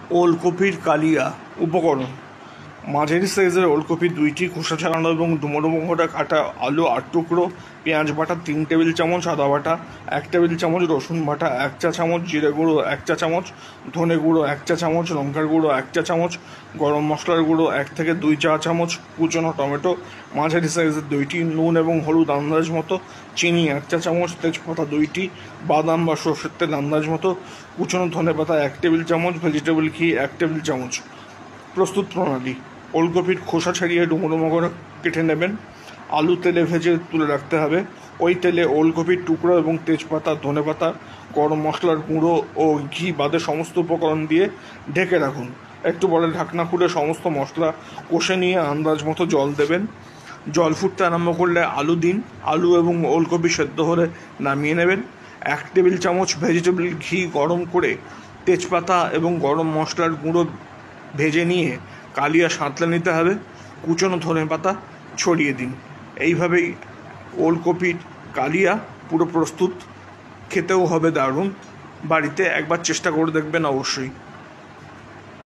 ওলকপির কালিয়া। উপকরণ: মাঝারি সাইজের ওলকপি 2টি, খোসা ছাড়ানো এবং ডুমো করে কাটা আলু 8 টুকরো, পেঁয়াজ বাটা 3 টেবিল চামচ, আদা বাটা 1 টেবিল চামচ, রসুন বাটা 1 চা চামচ, জিরে গুঁড়ো 1 চা চামচ, ধনে গুঁড়ো 1 চা চামচ, লঙ্কার গুঁড়ো 1 চা চামচ, গরম মশলার গুঁড়ো 1 থেকে 2 চা চামচ, কুচনো টমেটো মাঝারি সাইজের 2টি, নুন এবং হলুদ আন্দাজ মতো, চিনি 1 চা চামচ, তেজপাতা 2টি, বাদাম বা সরষের তেল আন্দাজ মতো, কুচনো ধনে পাতা 1 টেবিল চামচ, ভেজিটেবল ঘি 1 টেবিল চামচ। প্রস্তুত প্রণালী: ওলকপির খোসা ছাড়িয়ে ডুমো করে কেটে নেবেন। আলু তেলে ভেজে তুলে রাখতে হবে। ওই তেলে ওলকপির টুকরো এবং তেজপাতা, ধনেপাতা, গরম মশলার গুঁড়ো ও ঘি বাদে সমস্ত উপকরণ দিয়ে ঢেকে রাখুন। একটু পরে ঢাকনা খুলে সমস্ত মশলা কষে নিয়ে আন্দাজ মতো জল দেবেন। জল ফুটতে আরম্ভ করলে আলু দিন। আলু এবং ওলকপি সেদ্ধ হলে নামিয়ে নেবেন। 1 টেবিল চামচ ভেজিটেবল ঘি গরম করে তেজপাতা এবং গরম মশলার গুঁড়ো ভেজে নিয়ে কালিয়া সাঁতলে নিতে হবে। কুচনো ধনেপাতা ছড়িয়ে দিন। এইভাবেই ওলকপির কালিয়া পুরো প্রস্তুত। খেতেও হবে দারুণ। বাড়িতে একবার চেষ্টা করে দেখবেন অবশ্যই।